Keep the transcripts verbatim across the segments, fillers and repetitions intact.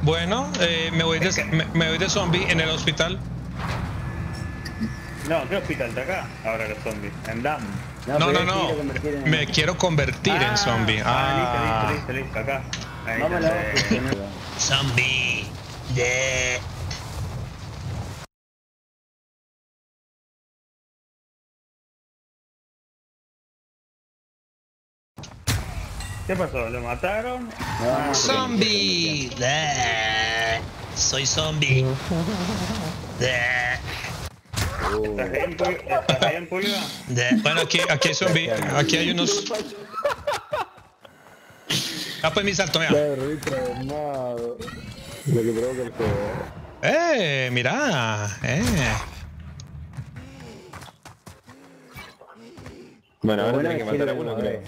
Bueno, eh, me, voy de, me, me voy de zombie en el hospital. No, ¿qué hospital está acá? Ahora los zombies. En Dam. No, no, no. no. En... Me quiero convertir ah, en zombie. Ah, ah, listo, listo, listo, listo. Acá. Ahí Vamos está. a Zombie. Yeah. ¿Qué pasó? ¿Lo mataron? No, zombie. Yeah. Soy zombie. Yeah. ¿Estás bien, ¿Estás bien, Pulga? Bueno, aquí, aquí hay zombie. Aquí hay unos. Ah, pues mi salto, mira. Eh, mira. Eh. Bueno, ahora tiene que matar a uno, creo.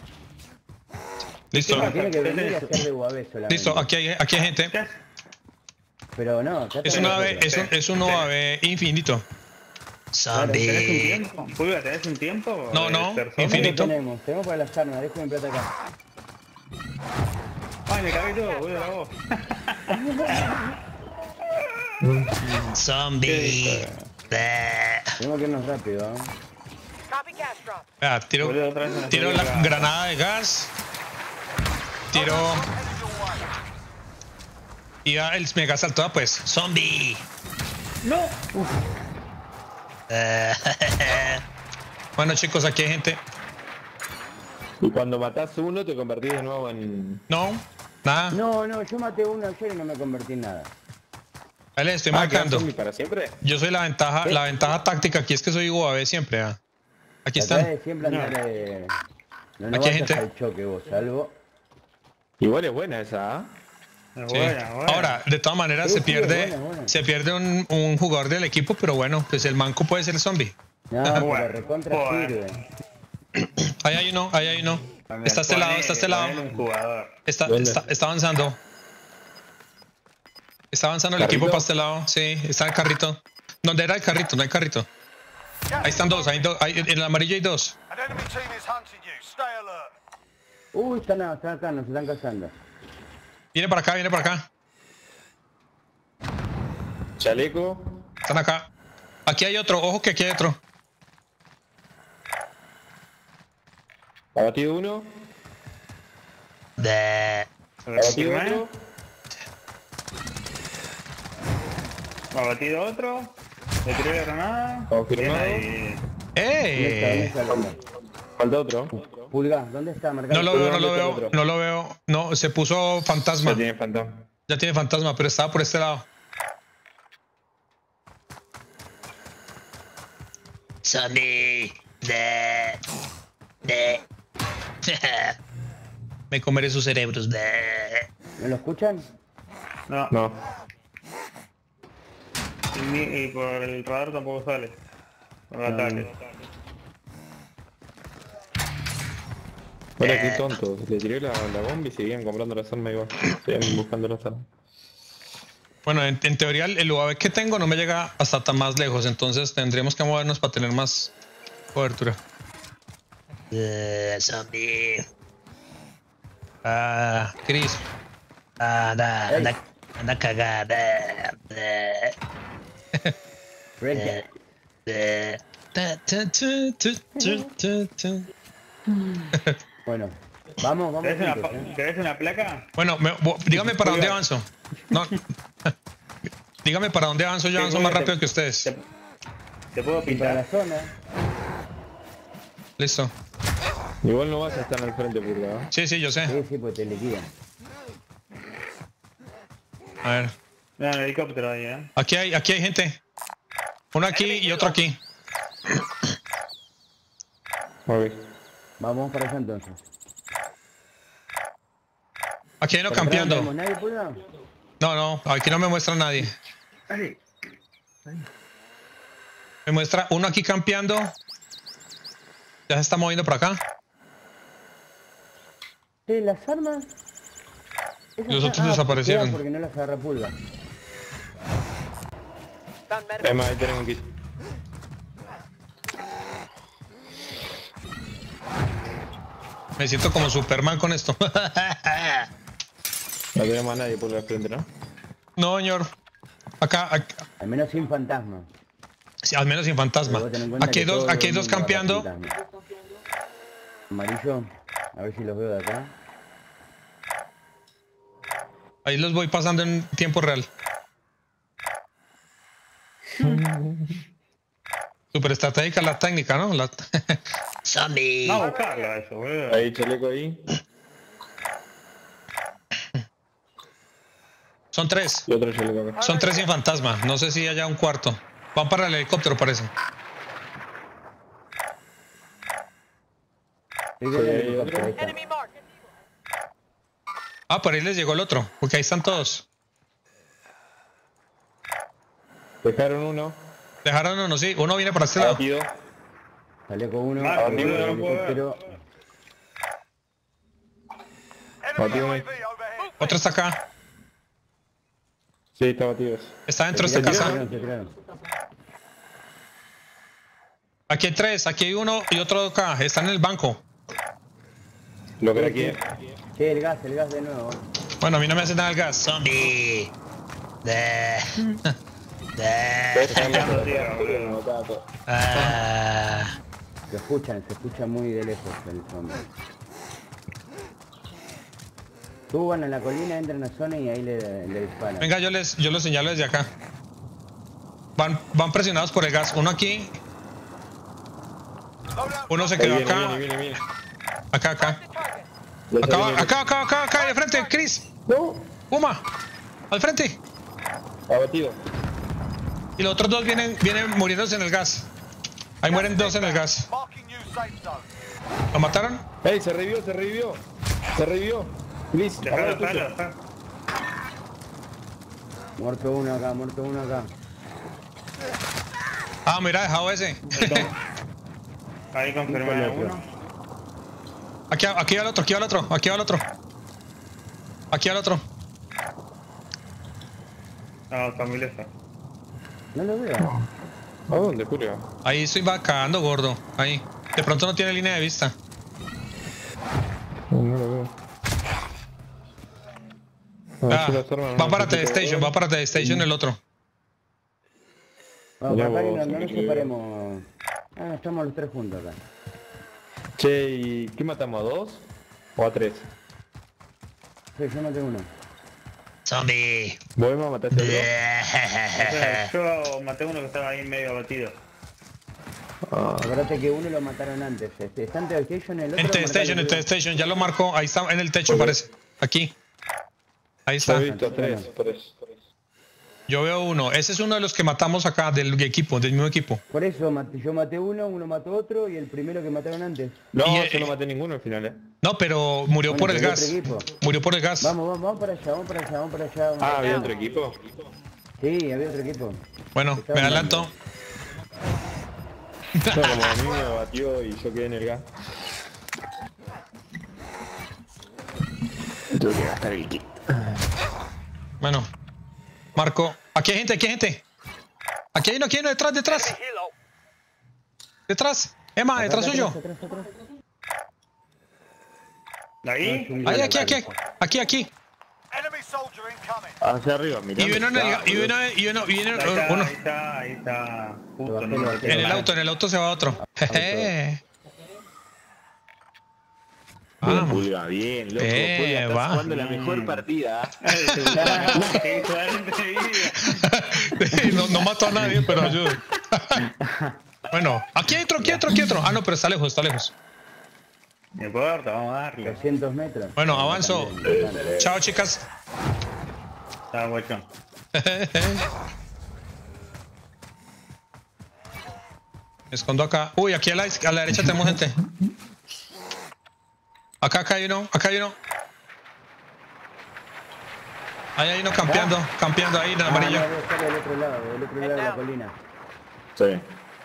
Listo. Tiene que venir a hacer de U A V solamente. Listo, aquí hay, aquí hay gente. Pero no, es un A V, es un, es un A V infinito. Zombie. ¿Tenés un tiempo? Pulga, ¿tenés un tiempo? No, no, infinito. Tenemos, tenemos para las armas, déjame plata acá. Ay, me cagué todo, voy a la voz. Zombie. Tenemos que irnos rápido, ¿eh? Ah, tiro, tiro la granada de gas. Tiro. Y ya el mega salto, pues. Zombie. No. Bueno, chicos, aquí hay gente. Y cuando matás uno te convertís de nuevo en... No, nada. No, no, yo maté uno ayer y no me convertí en nada. Vale, estoy ah, marcando. ¿Para siempre? Yo soy la ventaja, ¿sí? La ventaja táctica aquí es que soy U A V siempre. ¿eh? Aquí están. De siempre no. Andale... no, no aquí hay gente. Al choque vos, salvo. Igual es buena esa, ¿eh? Sí. Buena, buena. Ahora, de todas maneras, sí, se pierde, sí, buena, buena. se pierde un, un jugador del equipo, pero bueno, pues el manco puede ser zombie. No, pero recontra sirve. Ahí hay uno, ahí hay uno. Está a este lado, está a este lado. Está, está, está avanzando. Está avanzando el equipo para este lado. Sí, está el carrito. ¿Dónde era el carrito? No hay carrito. Ahí están dos, hay dos, hay, en el amarillo hay dos. Uy, están, están acá, nos están cazando. Viene para acá, viene para acá. Chaleco. Están acá. Aquí hay otro, ojo que aquí hay otro. Abatido uno. De... Abatido otro. Abatido otro. Le tiré la granada. Confirmado. ¡Eh! Falta otro. Pulga, ¿dónde está marcado? No lo veo, no lo veo, no lo veo. No, se puso fantasma. Ya tiene fantasma. Ya tiene fantasma, pero estaba por este lado. Zombie. De. De. Me comeré sus cerebros. De. ¿Me lo escuchan? No. No. Y, ni, y por el radar tampoco sale. Por el No. ataque. Hola, qué tonto. Le tiré la, la bomba y seguían comprando las armas igual. Seguían buscando las armas. Bueno, en, en teoría el U A V que tengo no me llega hasta tan más lejos, entonces tendríamos que movernos para tener más cobertura. Uh, zombie. Ah, Chris. Ah, anda, anda, anda cagada. Red Bueno, vamos, vamos. ¿Querés una, juntos, ¿eh? ¿Querés una placa? Bueno, me, dígame para dónde avanzo. No. Dígame para dónde avanzo, yo avanzo más rápido que ustedes. Te, te puedo Y para la pintar. zona. Listo. Igual no vas a estar al frente, por ¿eh? Sí, sí, yo sé. Sí, sí, pues te liquidan. A ver. Mira el helicóptero ahí, eh. Aquí hay, aquí hay gente. Uno aquí y otro aquí. Ok. Vamos para allá entonces. Aquí hay uno ¿Por atrás campeando. no tenemos nadie, Pulga? No, no, aquí no me muestra nadie. Me muestra uno aquí campeando. Ya se está moviendo por acá. Sí, las armas. Esas Los otros ah, desaparecieron. Porque no las agarra Pulga. Además, ahí tenemos un kit. Me siento como Superman con esto. No tenemos a nadie por la frente, ¿no? No, señor. Acá, acá. Al menos sin fantasma. Sí, al menos sin fantasma. Pero vos ten en cuenta Aquí hay que dos, todo aquí hay el dos mundo agarra campeando. fantasma. Amarillo. A ver si los veo de acá. Ahí los voy pasando en tiempo real. Super estratégica la técnica, ¿no? La... Zombie. Vamos a buscarlo eso, boludo. Ahí, chaleco ahí. Son tres. Y otro chaleco acá. Son tres sin fantasma. No sé si haya un cuarto. Van para el helicóptero, parece. Sí, viene el hay helicóptero, ahí está. Ah, por ahí les llegó el otro. Porque ahí están todos. Dejaron uno. Dejaron uno, sí. Uno viene para este lado. Abatido. Sale con uno. Marco, viene no el lo puedo ver. helicóptero. Abatido ahí. Otro está acá. Sí, está abatido. Está dentro de Se esta tiraron, casa. se tiraron. Aquí hay tres. Aquí hay uno y otro acá. Están en el banco. Lo que aquí. Sí, el gas, el gas de nuevo. Bueno, a mí no me hace nada el gas. Zombie. De. De. Ah. Se escuchan, se escucha muy de lejos el zombie. Suban a la colina, entran a la zona y ahí le, le disparan. Venga, yo les, yo los señalo desde acá. Van, van presionados por el gas. Uno aquí. Uno se Ahí quedó viene, acá. viene, viene, viene. Acá, acá. Ya Acá, viene. acá, acá, acá, acá, de frente, Chris. ¡No! Uma. Al frente. Abatido. Y los otros dos vienen, vienen muriéndose en el gas. Ahí mueren dos en el gas. ¿Lo mataron? ¡Ey! Se revivió, se revivió. Se revivió. Liz, Dejalo, abajo tuyo. dejalo, dejalo. Muerto uno acá, muerto uno acá. Ah, mira, dejado ese. Ahí confirmé a uno. Aquí, aquí va el otro, aquí va el otro, aquí va el otro. Aquí va el otro. No, está muy lejos. No lo veo. ¿A dónde, Julio? Ahí estoy vacando, gordo. Ahí. De pronto no tiene línea de vista. No, no lo veo. Ah, sí, las armas no va para necesito T-Station, ver. va para T-Station el otro. Vamos, Mirá acá y vos, no, no nos amigo. separemos. Ah, estamos los tres juntos acá. Che, ¿y qué matamos? ¿A dos? ¿O a tres? Sí, yo maté uno. Zombie. ¿Vos me mataste a otro? O sea, yo maté uno que estaba ahí medio abatido. Ah, Acuérdate que uno lo mataron antes. Este, está en T-Station, el otro. En T-Station, en T-Station, ya lo marcó. Ahí está, en el techo parece. Aquí. Ahí yo está. he visto a tres, por eso. Yo veo uno. Ese es uno de los que matamos acá del equipo, del mismo equipo. Por eso maté- yo maté uno, uno mató otro y el primero que mataron antes. No, Y, eh, yo no maté ninguno al final, eh. No, pero murió Bueno, por el pero gas. otro equipo. Murió por el gas. Vamos, vamos, vamos para allá, vamos para allá, vamos para allá. Vamos Ah, para ¿había allá. otro equipo? Sí, había otro equipo. Bueno, me adelanto. No, como a mí me batió y yo quedé en el gas. Tuve que gastar el kit. Bueno, Marco. Aquí hay gente, aquí hay gente. Aquí hay uno, aquí hay uno, detrás, detrás. Detrás. Emma, Acá, detrás acá, suyo. atrás, atrás, atrás. ¿Ahí? Ahí, aquí, aquí, aquí, aquí. Hacia arriba, mirá. Y uno en el, y uno, y uno, y uno, Ahí está, uno. ahí está, ahí está. Justo, Lo bajé, no lo sé bajé. qué. En el auto, en el auto se va otro. Jeje. Vamos. Pulga, bien, loco. Eh, Pulga, estás va. jugando la mejor partida. Qué suerte, vida. no, no mato a nadie, pero ayuda. Bueno, aquí hay otro, aquí hay otro, aquí hay otro. Ah, no, pero está lejos, está lejos. No importa, vamos a darle. doscientos metros. Bueno, avanzo. Chao, chicas. Está guachón. Me escondo acá. Uy, aquí a la, a la derecha tenemos gente. Acá, acá hay uno, acá hay uno. Ahí hay uno campeando, campeando ahí en el Ah, amarillo. no, debe estar del otro lado, del otro lado de la colina. Sí.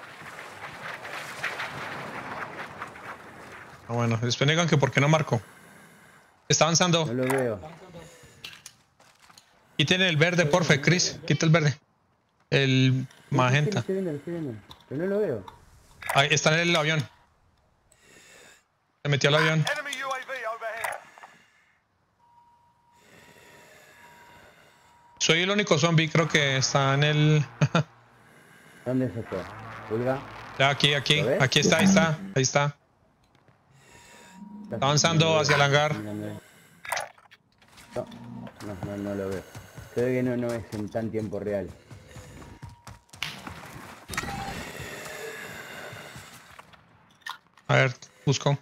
Ah, bueno, después negan que por qué no marco. Está avanzando. No lo veo. Quiten el verde, porfa, Chris. Quita el verde. El Sí, lo magenta. estoy viendo, lo estoy viendo. Pero no lo veo. Ahí está en el avión. Se metió al avión. Enemy U A V overhead. Soy el único zombie, creo que está en el... ¿Dónde se fue? Pulga. Ya, aquí, aquí, ¿Lo ves? aquí está, ahí está, ahí está. Está avanzando hacia el hangar. No, no, no, no lo veo. Creo que no, no es en tan tiempo real. A ver, busco.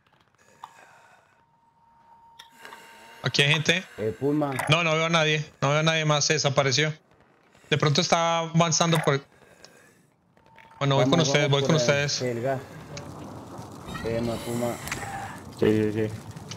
Aquí hay gente. Eh, Pulma. No, no veo a nadie. No veo a nadie más. Se desapareció. De pronto está avanzando por... Bueno, voy Vamos, con ustedes, vamos voy por con el- ustedes. El gas. Tema, Puma. Sí, sí, sí.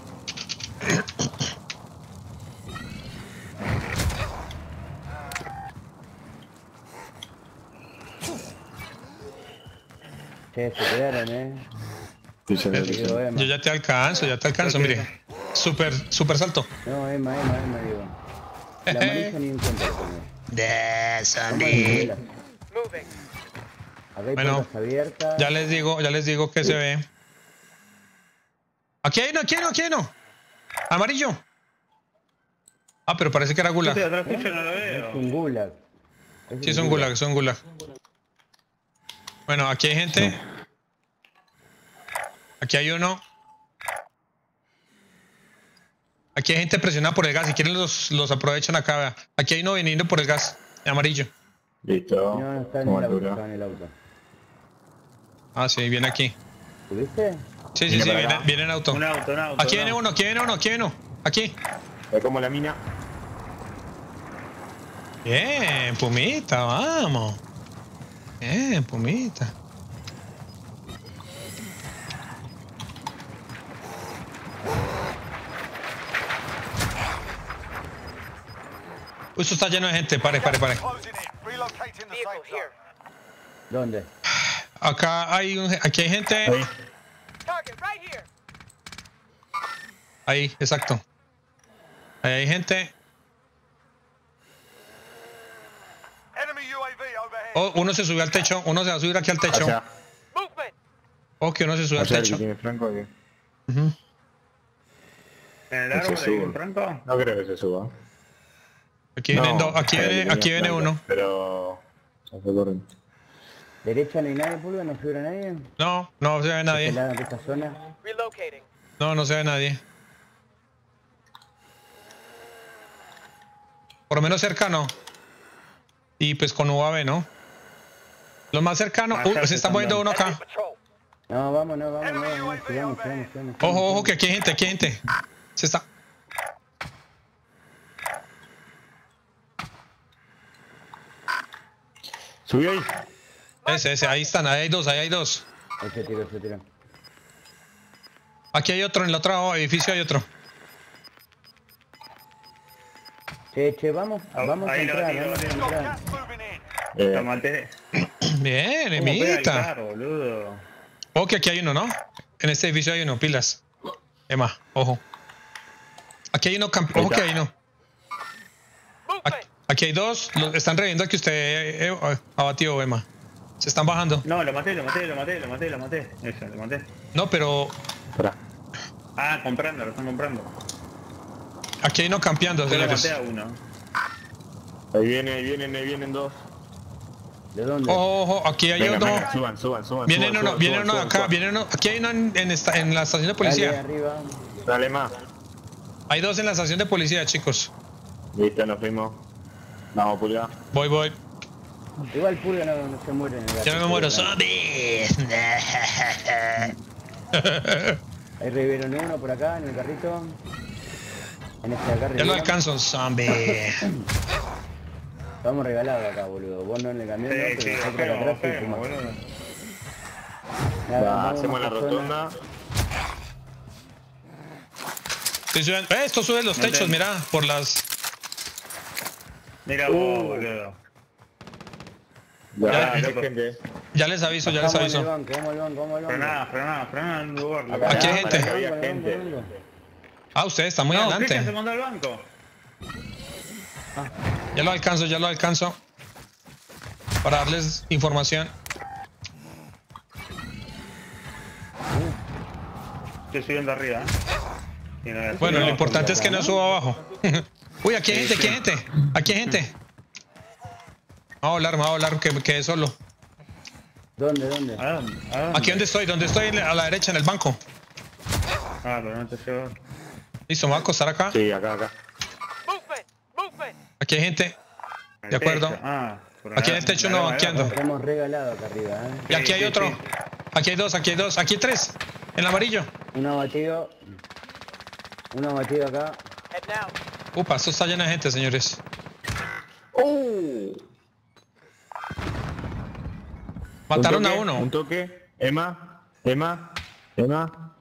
Che, se quedaron, eh. Sí, se ve, Se sí, quedó se ve. Emma. Yo ya te alcanzo, ya te alcanzo, mire. Súper, súper salto. No, Emma, Emma, Emma, digo. La amarilla ni en cuenta lo tengo. De zombie. Acá hay Bueno, puertas abiertas. Ya les digo, ya les digo que se ve. Aquí hay uno, aquí hay uno, aquí hay uno. Amarillo. Ah, pero parece que era gulag. Este de atrás tuyo no lo Es veo. un gulag. Sí, es un gulag, es un gulag. Bueno, aquí hay gente. Aquí hay uno. Aquí hay gente presionada por el gas. Si quieren los, los aprovechan acá. Vea. Aquí hay uno viniendo por el gas. Amarillo. Listo. No, no, está en Como el auto, altura. está en el auto. Ah, sí, viene aquí. ¿Tuviste? Sí, sí, Viene sí, para viene, acá. viene en auto. Un auto, un auto. Aquí un viene auto. uno, aquí viene uno, aquí viene uno. Aquí. Ve como la mina. Bien, Pumita, vamos. Bien, Pumita. Uy, esto está lleno de gente. Pare, pare, pare. ¿Dónde? Acá hay un, aquí hay gente. Ahí. Ahí, exacto. Ahí hay gente. Oh, uno se subió al techo. Uno se va a subir aquí al techo. Allá. Oh, que uno se sube al Allá el que techo. tiene Franco. que- Ujú. ¿En el que árbol se ahí suba. con Franco? No creo que se suba. Aquí vienen No, dos. Aquí el que viene, tenía aquí viene Franco, uno. Pero... se fue corriendo. ¿Derecha no hay nadie, Pulga? ¿No figura nadie? No, no se ve nadie. ¿Pelada de esta zona? No, no se ve nadie. Por lo menos cercano. Y pues con U A V, ¿no? Lo más cercano. Más Uh, cerca se está moviendo uno acá. No, vamos, no, vamos, no, vamos, sigamos, sigamos, sigamos. Ojo, ojo, que aquí hay gente, aquí hay gente. Se está. Subí ahí. Ese, ese, ahí están, ahí hay dos, ahí hay dos. Ese tiro, ese tiro. Aquí hay otro, en el otro edificio hay otro. Che, che, vamos, Ah, vamos a ahí lo entrar, batí, lo vamos a batí. entrar. Eh, Lo maté. Bien, ¿Cómo pega el Emita. carro, boludo? Ojo que aquí hay uno, ¿no? En este edificio hay uno, pilas. Emma, ojo. Aquí hay uno, camp- ojo que hay uno. Aquí, aquí hay dos, lo- están reviendo que usted eh, eh, ha batido, Emma. Se están bajando. No, lo maté, lo maté, lo maté, lo maté, lo maté. Eso, lo maté. No, pero pará. Ah, comprando, lo están comprando. aquí hay uno campeando, Yo lo señores. maté a uno. Ahí viene, ahí vienen, ahí vienen dos. ¿De dónde? Ojo, ojo, aquí hay Venga, uno. venga, suban, suban, suban. Viene suban, uno, suban, viene suban, uno de suban, acá, suban. viene uno. Aquí hay uno en, en esta- en la estación de Dale, policía. arriba. Dale más. Hay dos en la estación de policía, chicos. Listo, nos fuimos. Vamos, pulgar. Voy, voy. Igual Pulga no, no se muere en el Ya me muero. gato. ¡Zombies! Ahí revivieron uno por acá, en el carrito. En este acá Ya lo revivieron. alcanzo, zombie. Estamos regalados acá, boludo. Vos no en el camión, Sí, no, pero sí, nosotros bajemos, acá atrás sí bajemos, fumamos. boludo. Nada, Va, vamos hacemos a la esta zona. rotonda. Estoy subiendo- eh, esto sube los No te- techos, mira, por las. Mira vos, boludo. Ya, Ya, hay loco. gente. Ya les aviso, ya les Vamos al aviso. banco, vamos al banco, vamos al banco. Frená, frená, frená en un lugar. loco. Acá, Aquí hay acá, gente. acá, Había acá, acá, gente. acá, acá. Ah, usted está muy No, Cristian se adelante. mandó al banco. Ya lo alcanzo, ya lo alcanzo. Para darles información. Estoy subiendo arriba, ¿eh? Y no voy a Bueno, subir lo importante es que no suba abajo. Uy, Uy, aquí hay gente, aquí hay gente. Aquí hay gente. Vamos a volar, vamos a volar, que me quedé solo. ¿Dónde, dónde? ¿A dónde? ¿A dónde? Aquí donde estoy, donde estoy, a la derecha, en el banco. Ah, pero no te llevo. Listo, me voy a acostar acá. Sí, acá, acá. Aquí hay gente. De acuerdo. Ah, por Aquí en acá. el techo Dale, no dale, banqueando. dale. Estamos regalados acá arriba, ¿eh? Y aquí Sí, hay sí, otro. sí. Aquí hay dos, aquí hay dos, aquí hay tres. En el amarillo. Uno abatido. Uno abatido acá. Upa, esto está lleno de gente, señores. ¡Oh! Mataron Un a toque, uno. Un toque. Emma. Emma. Emma.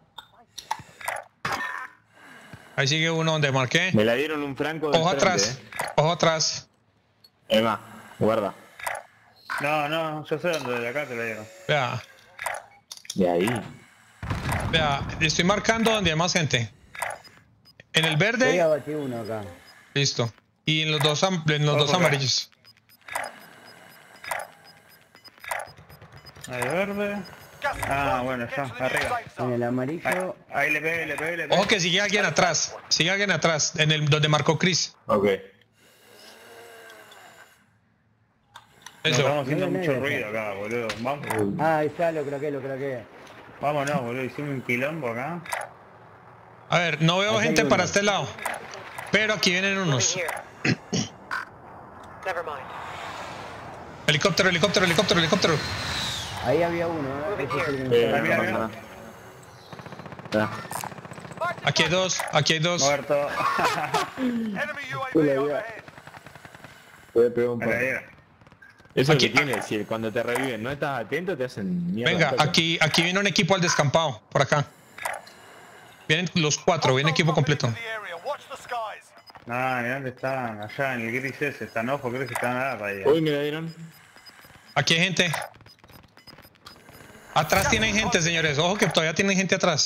Ahí sigue uno donde marqué. Me la dieron un franco de Ojo frente, atrás. eh. Ojo atrás. Emma, guarda. No, no, yo sé dónde, de acá te lo digo. Vea, De ahí. vea. Estoy marcando donde hay más gente. En el Voy a verde. abatir uno acá. Listo. Y en los dos, am- en los Ojo dos acá. amarillos. Ahí verde. Ah, bueno, ya, arriba. En el Ahí, amarillo. ahí le pegué, le pegué, le pegué. Ojo que sigue alguien atrás. Sigue alguien atrás. En el donde marcó Chris. Ok. Nos Eso. estamos haciendo Mira, mucho mira, ruido acá, boludo. Vamos. Ah, ahí está, lo craqué, lo craqué. Vámonos, boludo. Hicimos un quilombo acá. A ver, no veo Aquí hay gente uno. para este lado. Pero aquí vienen unos. Helicóptero, helicóptero, helicóptero, helicóptero. Ahí había uno, ¿eh? Ese es el que Eh, me mira, no mira. pasa nada. Ya. Aquí hay dos, aquí hay dos. Muerto. Puede pegar un A la par. era. Eso Aquí- que tiene, si cuando te reviven no estás atento te hacen mierda. Venga, aquí, aquí viene un equipo al descampado, por acá. Vienen los cuatro, viene equipo completo. No, ¿y dónde están? Allá en el gris ese. Están ojo, creo que están nada para ahí. Uy, me la dieron. Aquí hay gente. Atrás tienen gente, señores. Ojo que todavía tienen gente atrás.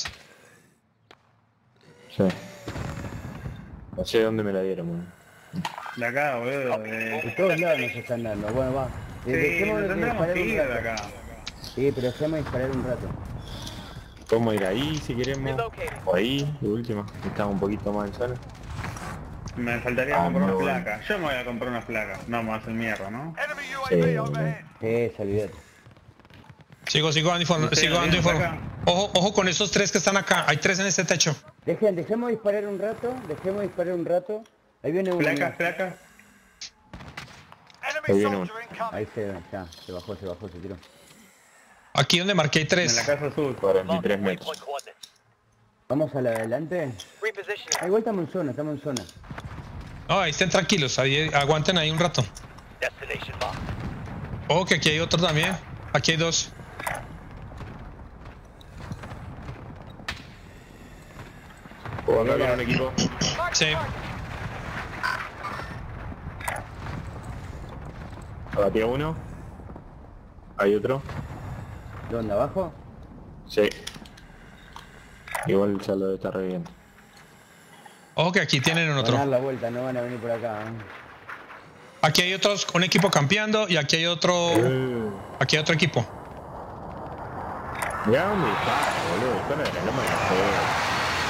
Sí. No sé dónde me la dieron, man. De acá, boludo. De De... todos lados nos están dando. Bueno, va. Sí, Dejémonos nos de tendremos disparar que un ir de rato. acá. Sí, pero dejemos disparar un rato. Podemos ir ahí si queremos. O ahí, de última. Estamos un poquito más en zona. Me faltaría Ah, comprar no. una placa. Yo me voy a comprar una placa. No, me va a hacer mierda, ¿no? Sí. Sí, se olvidate. Sigo, sigo dando inform- ¿Ustedes sigo lo dando vieron inform- Ojo, ojo con esos tres que están acá. Hay tres en este techo. Dejen, dejemos disparar un rato. Dejemos disparar un rato. Ahí viene uno. Placas, placas. Ahí viene uno. Ahí se, ya, se bajó, se bajó, se tiró. Aquí donde marqué hay En tres. la casa azul. cuarenta y tres metros. Vamos a la adelante. Ah, igual estamos en zona, estamos en zona. No, ahí estén tranquilos. Ahí, aguanten ahí un rato. Ojo que aquí hay otro también. Aquí hay dos. O acá viene un equipo. Sí. Abatí a uno. Hay otro. ¿Dónde, abajo? Sí. Igual ya lo está reviviendo. Ojo que aquí tienen un Van a dar otro. la vuelta, no van a venir por acá. ¿eh? Aquí hay otros, un equipo campeando y aquí hay otro. Eh. Aquí hay otro equipo. Mirá dónde está, boludo. Está en la loma de la fe.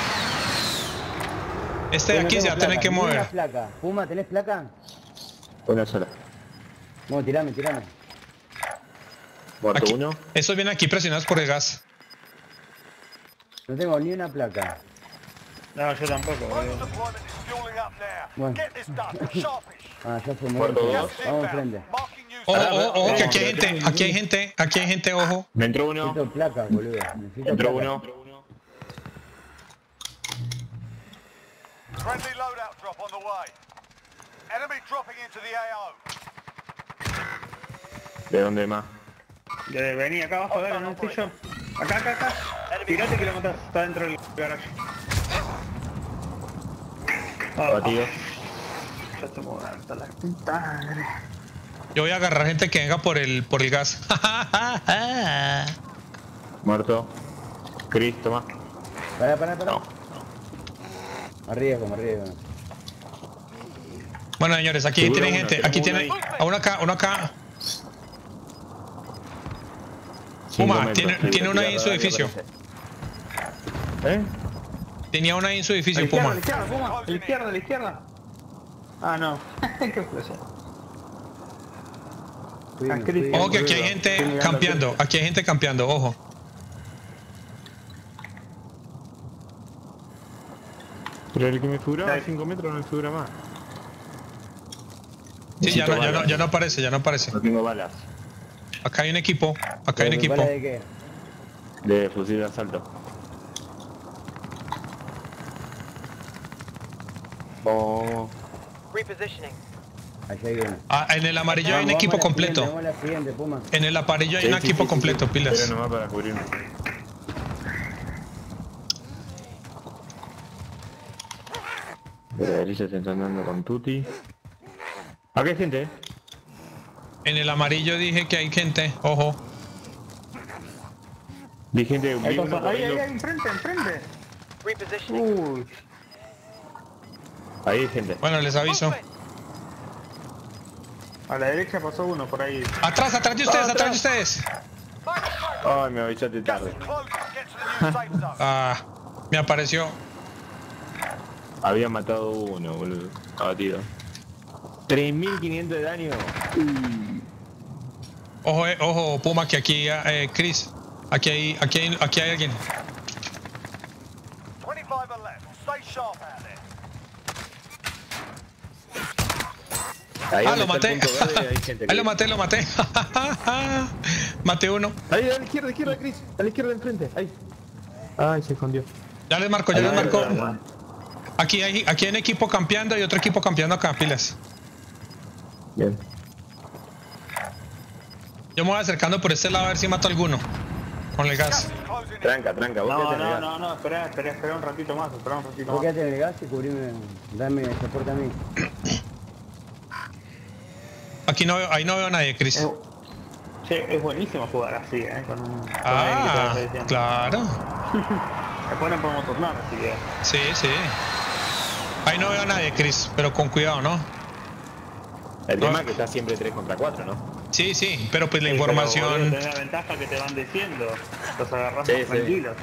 Este de Yo no aquí se va a tengo tener placa, que ni mover. una placa. Puma, ¿tenés placa? Una sola. No, tirame, tirame. Muerto Aquí. uno. Estos vienen aquí presionados por el gas. No tengo ni una placa. No, yo tampoco, boludo. Bueno. Ah, ya se Muerto muere. dos. Vamos enfrente. Ojo, ojo, ojo, que aquí hay gente, aquí hay gente, aquí hay gente, ojo. Me entró uno. Necesito placas, boludo. Necesito Entró placas. uno. Friendly loadout drop on the way. Enemy dropping into the A O. ¿De dónde más? De, vení acá abajo, dale, en un pillo. Acá, acá, acá. Tirate que lo matás. Está dentro del garaje. Ah, Abatido. ya estoy muerto, la puta madre. Yo voy a agarrar gente que venga por el, por el gas. Muerto. Chris, toma. Pará, pará, pará. No. Arriesgo, me arriesgo. Bueno, señores, aquí Seguro tienen uno, gente, aquí tenemos tienen. uno A uno acá, uno acá. Cinco Puma, metros, tiene, sí, tiene uno ahí en su tira, edificio. ¿Eh? Tenía uno ahí en su A la edificio, izquierda, a Puma. la izquierda, Puma. A la izquierda, a la izquierda. Ah, no. Qué flash. Fuimos, Cristian. fuimos. Ojo que aquí hay Estoy gente mirando campeando. Aquí hay gente campeando, ojo. Pero el que me figuraba a cinco metros no me figura más. Sí, ya no, ya, no, ya no aparece, ya no aparece. No tengo balas. Acá hay un equipo. Acá hay un ¿Pero equipo. bala de qué? De fusil de asalto. Vamos. Repositioning. Allá hay uno. Ah, en el amarillo hay un Vamos, equipo vamos a la siguiente, completo. Vamos a la siguiente, Puma. En el amarillo hay Sí, un sí, equipo sí, completo, sí, sí. pilas. Pero nomás para cubrirme. Pero Elisa se está andando con Tuti. Acá hay gente, eh. En el amarillo dije que hay gente, ojo. Vi gente, vi Ahí, uno pasó. ahí, ahí, corriendo. ahí, enfrente, enfrente. Repositioning. Uy. Ahí hay gente. Bueno, les aviso. A la derecha pasó uno por ahí. Atrás, atrás de ustedes, atrás de ustedes. Ay, me avisaste tarde. Close. Get to the new safe zone. Ah, me apareció. Había matado uno, boludo. Abatido. tres mil quinientos de daño. Ojo, eh, ojo, Puma, que aquí, eh, Chris. Aquí hay, aquí hay, aquí hay alguien. twenty-five are left. Stay sharp out there. Ahí Ah, donde lo está el maté. punto verde hay gente Ahí que- lo maté, lo maté. Maté uno. Ahí, a la izquierda, a la izquierda, Chris. A la izquierda enfrente. Ahí. Ay, se escondió. Ya les marco, ya les marco. Aquí hay, aquí hay un equipo campeando y otro equipo campeando acá, pilas. Bien. Yo me voy acercando por este lado a ver si mato a alguno. Con el gas. Closing in. Tranca, tranca. Vos No, quédate no, acá. no, no, espera, espera, espera un ratito más, espera un ratito Vos más. quedate en el gas y cubrime, dame soporte a mí. Aquí no veo, ahí no veo a nadie, Chris. Eh, Che, es buenísimo jugar así, eh, con un... con Ah, alguien que te va diciendo. claro. Después no podemos turnar, así que... Sí, sí. Ahí no veo a nadie, Chris, pero con cuidado, ¿no? El tema es que está siempre tres contra cuatro, ¿no? Sí, sí, pero pues la Sí, pero, boludo, información... tenés la ventaja que te van diciendo, los agarrás Sí, más sí. tranquilos.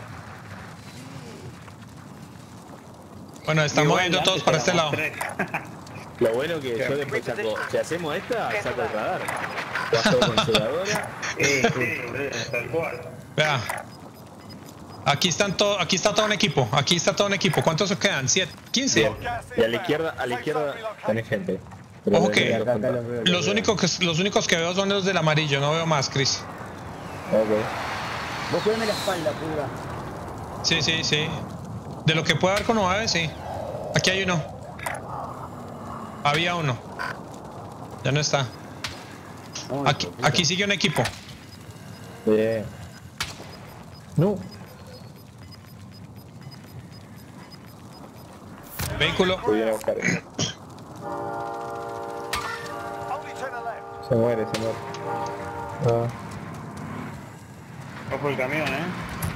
Bueno, están Igual moviendo antes todos para este lado. éramos tres. Lo bueno que yo después saco, si hacemos esta, saco el radar. Paso con selladora. Sí, sí, boludo, tal cual. Vea. Aquí están todo, aquí está todo un equipo, aquí está todo un equipo. ¿Cuántos se quedan? ¿Siete? ¿quince? Bien. Y a la izquierda, a la izquierda tenés gente. Pero Ojo de- que- de- Acá, acá los veo. Los veo. únicos que los únicos que veo son los del amarillo, no veo más, Chris. Ok. Vos cuidame la espalda, Pulga. Sí, sí, sí. De lo que pueda haber con nueve, sí. Aquí hay uno. Había uno. Ya no está. Vamos, Aquí, hijo de aquí puta. sigue un equipo. Bien. No. Vehículo. Voy a ir a buscar. Only ten are left. Se muere, se muere. Ah. Ojo el camión, eh.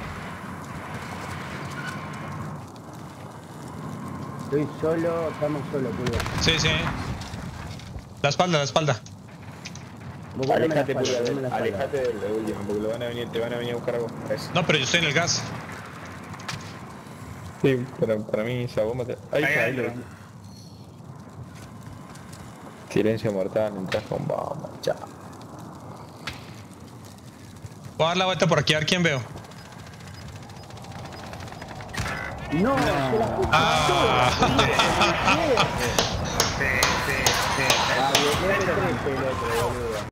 Estoy solo, estamos solos, Pulga. Sí, sí. La espalda, la espalda. Vos cuidame la Alejate, espalda, Pulga, cuidame la espalda. alejate del del último, porque lo van a venir, te van a venir a buscar a vos. Eso. No, pero yo estoy en el gas. Sí, pero para mí esa bomba te... Ahí Ahí está, ahí lo adentro. Silencio mortal, entras con bomba, chao. Voy a dar la vuelta por aquí a ver quién veo. No, se la escuché. Ah. Sí, sí, sí. Ah, bien, bien, bien, bien, bien, bien, boludo.